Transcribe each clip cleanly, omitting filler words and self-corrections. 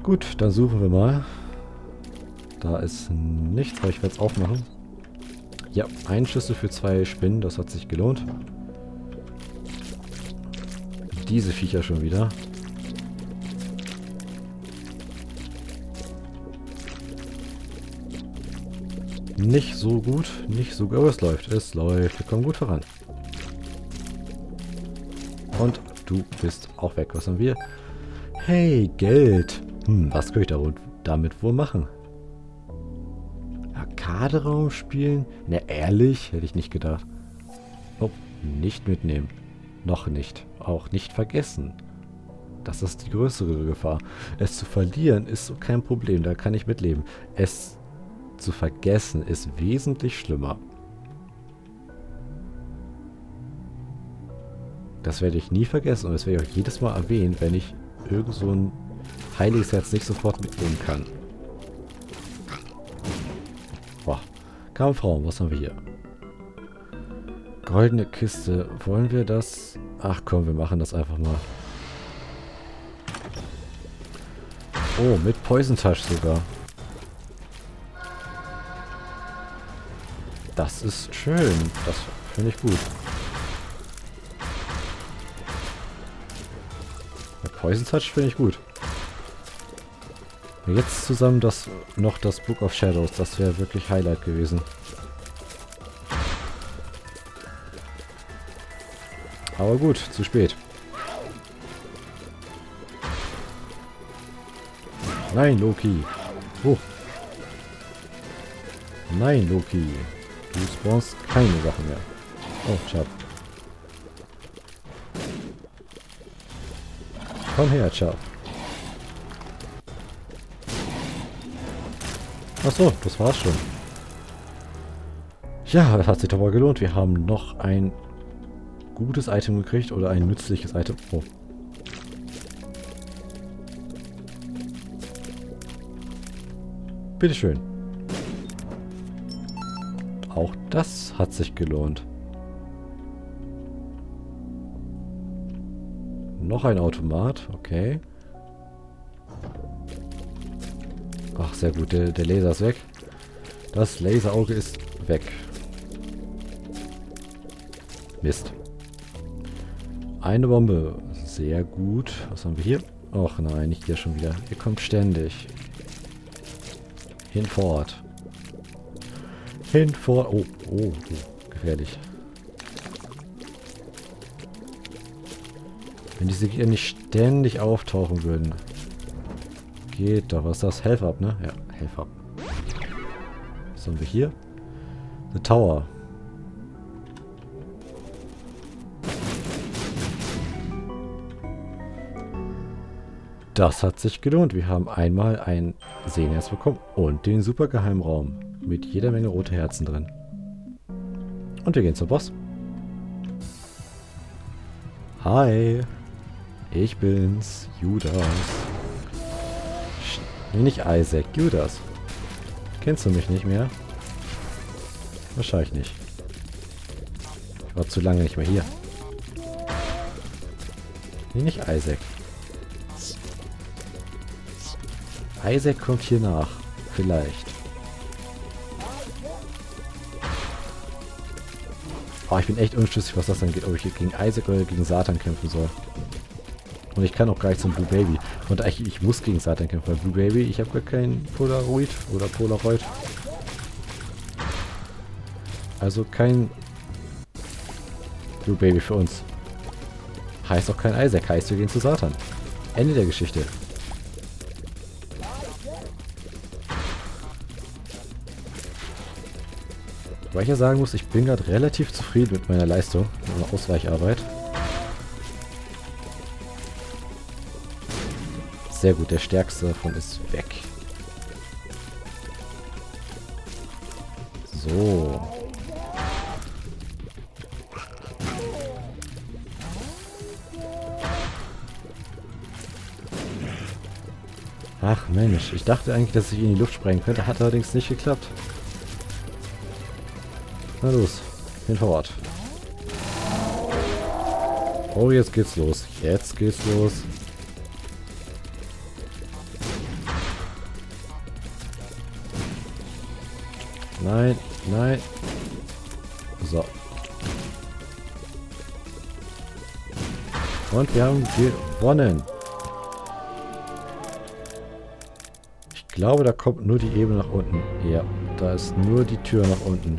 Gut, dann suchen wir mal. Da ist nichts, aber ich werde es aufmachen. Ja, ein Schlüssel für 2 Spinnen, das hat sich gelohnt. Diese Viecher schon wieder. Nicht so gut, aber es läuft. Wir kommen gut voran. Und du bist auch weg. Was haben wir? Hey, Geld. Was könnte ich damit wohl machen? Arcade-Raum spielen? Na, ehrlich? Hätte ich nicht gedacht. Oh, nicht mitnehmen. Noch nicht. Auch nicht vergessen. Das ist die größere Gefahr. Es zu verlieren ist so kein Problem. Da kann ich mitleben. Es zu vergessen ist wesentlich schlimmer. Das werde ich nie vergessen und das werde ich auch jedes Mal erwähnen, wenn ich irgend so ein heiliges Herz nicht sofort mitnehmen kann. Boah. Kampfraum, was haben wir hier? Goldene Kiste. Wollen wir das? Ach komm, wir machen das einfach mal. Oh, mit Poison Touch sogar. Das ist schön. Das finde ich gut. Der Poison Touch finde ich gut. Jetzt zusammen noch das Book of Shadows. Das wäre wirklich Highlight gewesen. Aber gut, zu spät. Nein, Loki. Oh. Nein, Loki. Du spawnst keine Sachen mehr. Oh, Chap. Komm her, Chap. Achso, das war's schon. Ja, das hat sich doch mal gelohnt. Wir haben noch ein gutes Item gekriegt oder ein nützliches Item. Oh. Bitteschön. Auch das hat sich gelohnt. Noch ein Automat, okay. Ach, sehr gut, der Laser ist weg. Das Laserauge ist weg. Mist. Eine Bombe. Sehr gut. Was haben wir hier? Ach nein, nicht hier schon wieder. Ihr kommt ständig. Hinfort. Hinfort. Oh, oh, oh, gefährlich. Wenn diese Gegner nicht ständig auftauchen würden. Geht doch. Was ist das? Health Up, ne? Ja, Health Up. Was haben wir hier? The Tower. Das hat sich gelohnt. Wir haben einmal ein Sehnerz bekommen und den super Geheimraum mit jeder Menge rote Herzen drin. Und wir gehen zum Boss. Hi, ich bin's, Judas. Nee, nicht Isaac, Judas. Kennst du mich nicht mehr? Wahrscheinlich nicht. Ich war zu lange nicht mehr hier. Nee, nicht Isaac. Isaac kommt hier nach. Vielleicht. Oh, ich bin echt unschlüssig, was das angeht. Ob ich hier gegen Isaac oder gegen Satan kämpfen soll. Und ich kann auch gar nicht zum Blue Baby. Und ich muss gegen Satan kämpfen, weil Blue Baby, ich habe gar kein Polaroid oder Polaroid. Also kein Blue Baby für uns. Heißt auch kein Isaac. Heißt, wir gehen zu Satan. Ende der Geschichte. Weil ich ja sagen muss, ich bin gerade relativ zufrieden mit meiner Leistung, meiner Ausweicharbeit. Sehr gut, der stärkste davon ist weg. So. Ach Mensch, ich dachte eigentlich, dass ich in die Luft sprengen könnte, hat allerdings nicht geklappt. Na los, hin vor Ort. Oh, jetzt geht's los. Jetzt geht's los. Nein, nein. So. Und wir haben gewonnen. Ich glaube, da kommt nur die Ebene nach unten. Ja, da ist nur die Tür nach unten.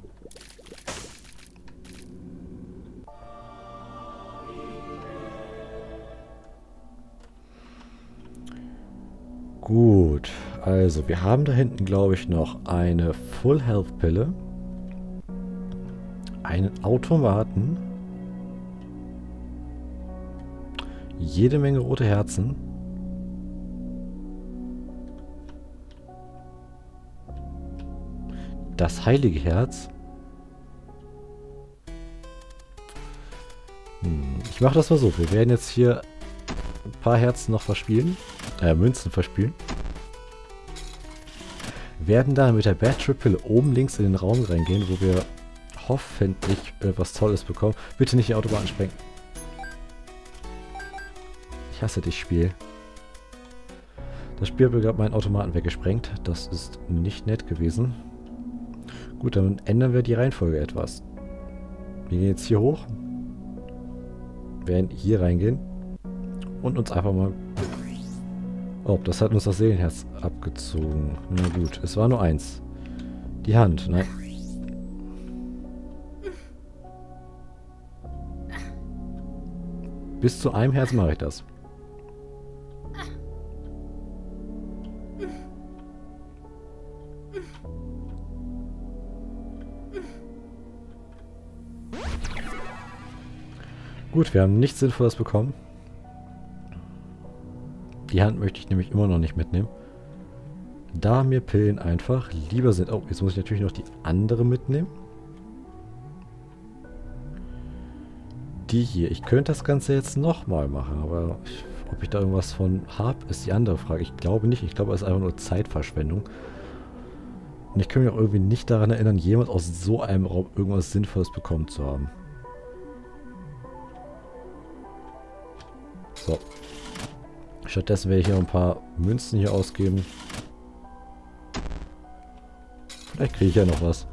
Gut, also wir haben da hinten, glaube ich, noch eine Full Health Pille. Einen Automaten. Jede Menge rote Herzen. Das heilige Herz. Ich mache das mal so. Wir werden jetzt hier ein paar Herzen noch verspielen. Münzen verspielen. Werden dann mit der Battery-Pille oben links in den Raum reingehen, wo wir hoffentlich etwas Tolles bekommen. Bitte nicht die Autobahn sprengen. Ich hasse dich, Spiel. Das Spiel hat mir gerade meinen Automaten weggesprengt. Das ist nicht nett gewesen. Gut, dann ändern wir die Reihenfolge etwas. Wir gehen jetzt hier hoch. Werden hier reingehen. Und uns einfach mal... Oh, das hat uns das Seelenherz abgezogen. Na gut, es war nur eins. Die Hand, nein. Bis zu einem Herz mache ich das. Gut, wir haben nichts Sinnvolles bekommen. Die Hand möchte ich nämlich immer noch nicht mitnehmen. Da mir Pillen einfach lieber sind. Oh, jetzt muss ich natürlich noch die andere mitnehmen. Die hier. Ich könnte das Ganze jetzt nochmal machen, aber ob ich da irgendwas von habe, ist die andere Frage. Ich glaube nicht. Ich glaube, es ist einfach nur Zeitverschwendung. Und ich kann mich auch irgendwie nicht daran erinnern, jemals aus so einem Raum irgendwas Sinnvolles bekommen zu haben. So. Stattdessen werde ich hier ein paar Münzen hier ausgeben. Vielleicht kriege ich ja noch was.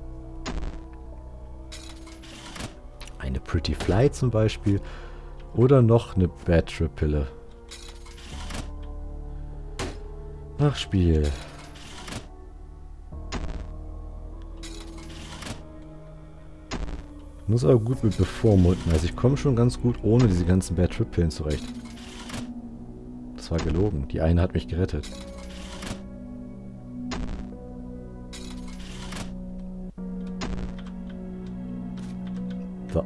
Eine Pretty Fly zum Beispiel. Oder noch eine Battery-Pille. Ach, Spiel. Muss aber gut mit bevormunden. Also ich komme schon ganz gut ohne diese ganzen Battery-Pillen zurecht. Das war gelogen. Die eine hat mich gerettet. So.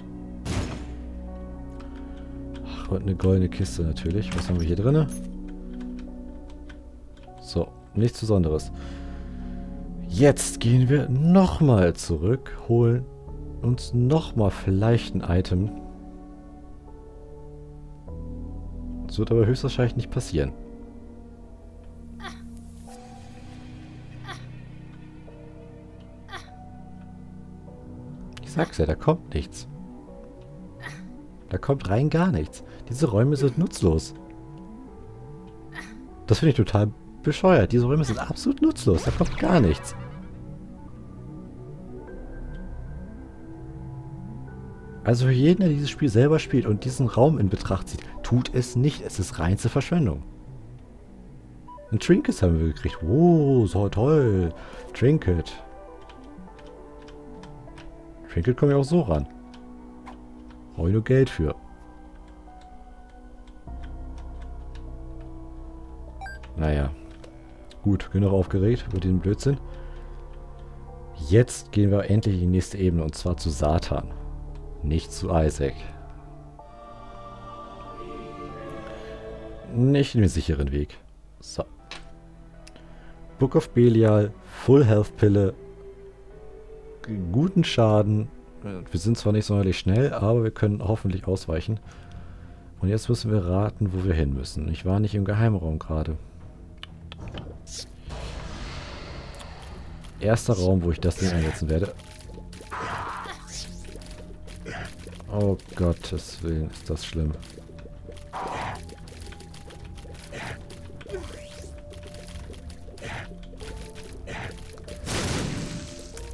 Ach, und eine goldene Kiste natürlich. Was haben wir hier drin? So, nichts Besonderes. Jetzt gehen wir nochmal zurück, holen uns nochmal vielleicht ein Item. Das wird aber höchstwahrscheinlich nicht passieren. Ich sag's ja, da kommt nichts. Da kommt rein gar nichts. Diese Räume sind nutzlos. Das finde ich total bescheuert. Diese Räume sind absolut nutzlos. Da kommt gar nichts. Also für jeden, der dieses Spiel selber spielt und diesen Raum in Betracht zieht, tut es nicht. Es ist reinste Verschwendung. Ein Trinket haben wir gekriegt. Oh, so toll. Trinket. Trinket komme ich auch so ran. Brauche ich nur Geld für. Naja. Gut, genug aufgeregt über diesen Blödsinn. Jetzt gehen wir endlich in die nächste Ebene und zwar zu Satan. Nicht zu Isaac. Nicht den sicheren Weg. So. Book of Belial, Full Health Pille, guten Schaden. Wir sind zwar nicht sonderlich schnell, aber wir können hoffentlich ausweichen. Und jetzt müssen wir raten, wo wir hin müssen. Ich war nicht im Geheimraum gerade. Erster Raum, wo ich das Ding einsetzen werde. Oh Gottes Willen, ist das schlimm.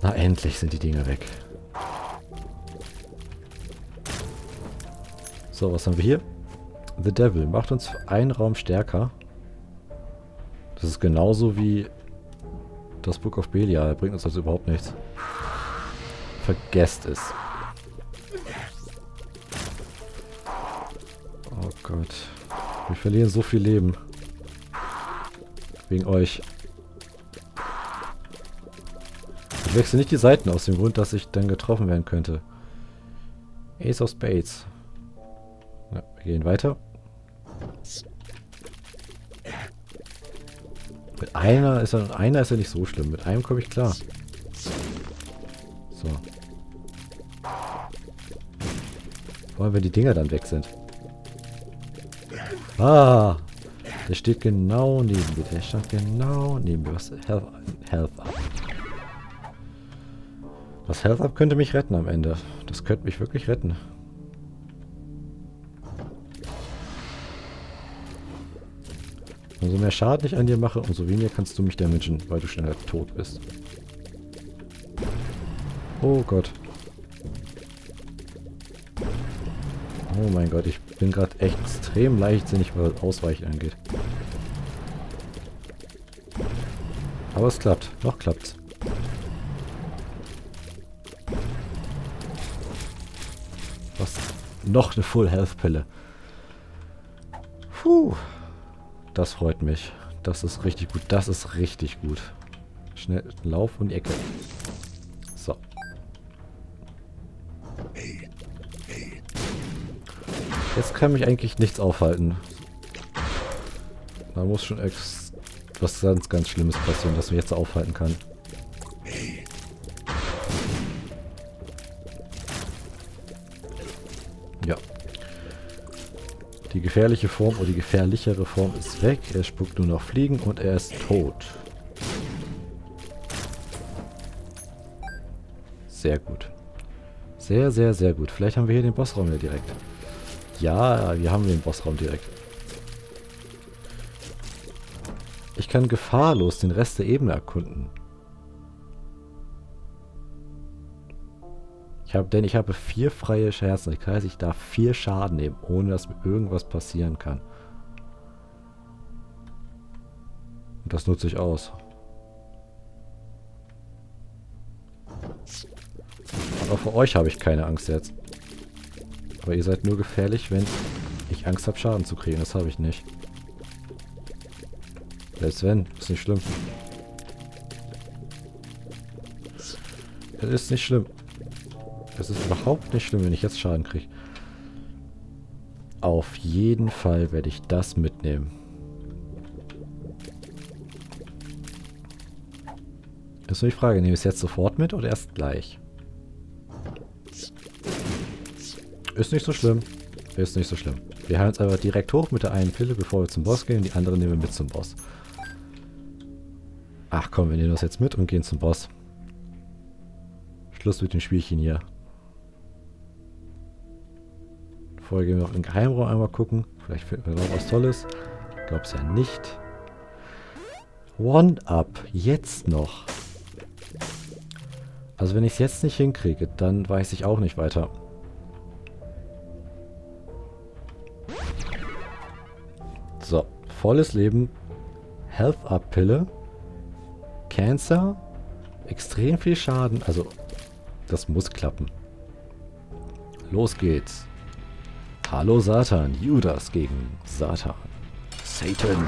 Na, endlich sind die Dinger weg. So, was haben wir hier? The Devil macht uns einen Raum stärker. Das ist genauso wie das Book of Belial. Bringt uns also überhaupt nichts. Vergesst es. Oh Gott. Wir verlieren so viel Leben. Wegen euch. Ich wechsle nicht die Seiten aus dem Grund, dass ich dann getroffen werden könnte. Ace of Spades. Ja, wir gehen weiter. Mit einer ist er nicht so schlimm. Mit einem komme ich klar. So. Vor allem, wenn die Dinger dann weg sind. Ah! Der steht genau neben mir. Der stand genau neben mir. Was? Health Up. Das Health Up könnte mich retten am Ende. Das könnte mich wirklich retten. Umso mehr Schaden ich an dir mache, umso weniger kannst du mich damagen, weil du schneller tot bist. Oh Gott. Oh mein Gott, ich bin gerade extrem leichtsinnig, was Ausweichen angeht. Aber es klappt. Noch klappt's. Was? Noch eine Full Health Pille. Puh. Das freut mich. Das ist richtig gut. Das ist richtig gut. Schnell Lauf um die Ecke. So. Jetzt kann mich eigentlich nichts aufhalten. Da muss schon was ganz, ganz Schlimmes passieren, das mich jetzt aufhalten kann. Ja. Die gefährliche Form oder die gefährlichere Form ist weg. Er spuckt nur noch Fliegen und er ist tot. Sehr gut. Sehr, sehr, sehr gut. Vielleicht haben wir hier den Bossraum ja direkt. Ja, wir haben den Bossraum direkt. Ich kann gefahrlos den Rest der Ebene erkunden. Ich habe 4 freie Herzen. Das heißt, ich darf 4 Schaden nehmen, ohne dass mir irgendwas passieren kann. Und das nutze ich aus. Aber vor euch habe ich keine Angst jetzt. Aber ihr seid nur gefährlich, wenn ich Angst habe, Schaden zu kriegen. Das habe ich nicht. Selbst wenn, ist nicht schlimm. Es ist nicht schlimm. Es ist überhaupt nicht schlimm, wenn ich jetzt Schaden kriege. Auf jeden Fall werde ich das mitnehmen. Das ist nur die Frage, nehme ich es jetzt sofort mit oder erst gleich? Ist nicht so schlimm. Ist nicht so schlimm. Wir heilen uns einfach direkt hoch mit der einen Pille, bevor wir zum Boss gehen. Die andere nehmen wir mit zum Boss. Ach komm, wir nehmen das jetzt mit und gehen zum Boss. Schluss mit dem Spielchen hier. Vorher gehen wir noch in den Geheimraum einmal gucken. Vielleicht finden wir noch was Tolles. Glaub's ja nicht. One-Up. Jetzt noch. Also wenn ich es jetzt nicht hinkriege, dann weiß ich auch nicht weiter. So. Volles Leben. Health-Up-Pille. Cancer. Extrem viel Schaden. Also, das muss klappen. Los geht's. Hallo Satan. Judas gegen Satan. Satan.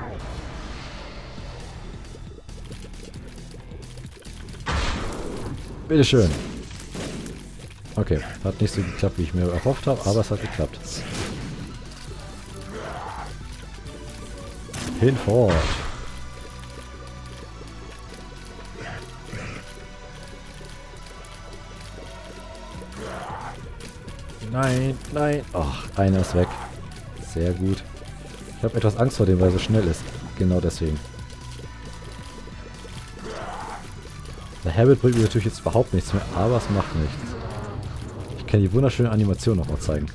Bitteschön. Okay, hat nicht so geklappt, wie ich mir erhofft habe, aber es hat geklappt. Hinfort. Nein, nein. Ach, einer ist weg. Sehr gut. Ich habe etwas Angst vor dem, weil er so schnell ist. Genau deswegen. Der Habit bringt mir natürlich jetzt überhaupt nichts mehr, aber es macht nichts. Ich kann die wunderschöne Animation noch mal zeigen.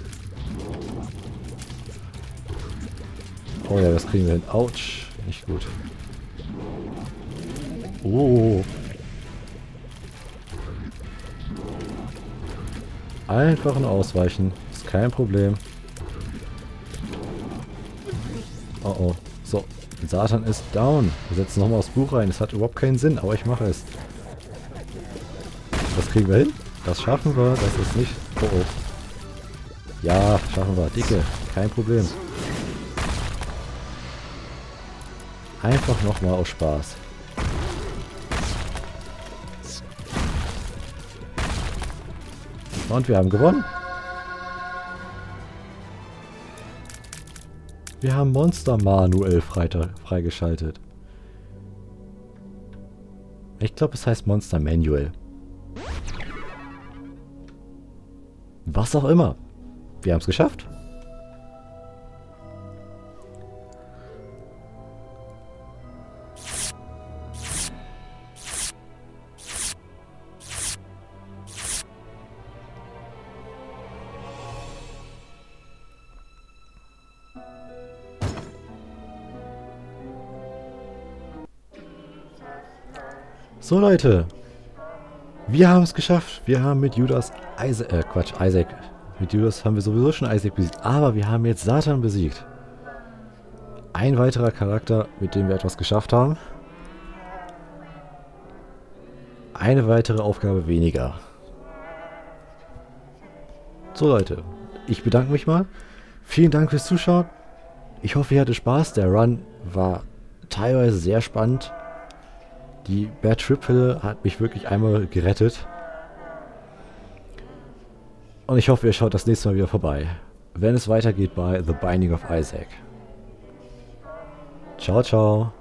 Oh ja, das kriegen wir hin. Autsch. Nicht gut. Oh. Einfach nur ausweichen. Ist kein Problem. Oh oh. So. Satan ist down. Wir setzen nochmal aufs Buch rein. Es hat überhaupt keinen Sinn, aber ich mache es. Das kriegen wir hin. Das schaffen wir. Das ist nicht... Oh oh. Ja, schaffen wir. Dicke. Kein Problem. Einfach nochmal aus Spaß. Und wir haben gewonnen. Wir haben Monster manuell freigeschaltet. Ich glaube, es heißt Monster Manual. Was auch immer. Wir haben es geschafft. So Leute, wir haben es geschafft. Wir haben mit Judas Isaac. Mit Judas haben wir sowieso schon Isaac besiegt, aber wir haben jetzt Satan besiegt. Ein weiterer Charakter, mit dem wir etwas geschafft haben. Eine weitere Aufgabe weniger. So Leute, ich bedanke mich mal. Vielen Dank fürs Zuschauen. Ich hoffe, ihr hattet Spaß. Der Run war teilweise sehr spannend. Die Bear Trip Pille hat mich wirklich einmal gerettet. Und ich hoffe, ihr schaut das nächste Mal wieder vorbei, wenn es weitergeht bei The Binding of Isaac. Ciao, ciao.